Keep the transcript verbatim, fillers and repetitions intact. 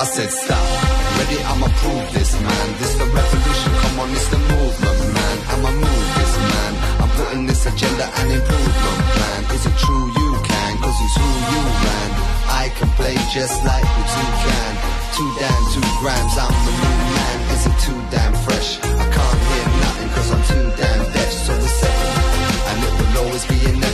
I said stop, ready, I'ma prove this, man. This the revolution, come on, it's the movement, man. I'ma move this, man. I'm putting this agenda and improvement plan. Is it true you can, cause it's who you ran. I can play just like the two can. Two damn, two grams, I'm the new man. Is it too damn fresh? I can't hear nothing cause I'm too damn deaf. So it's seven, and it will always be in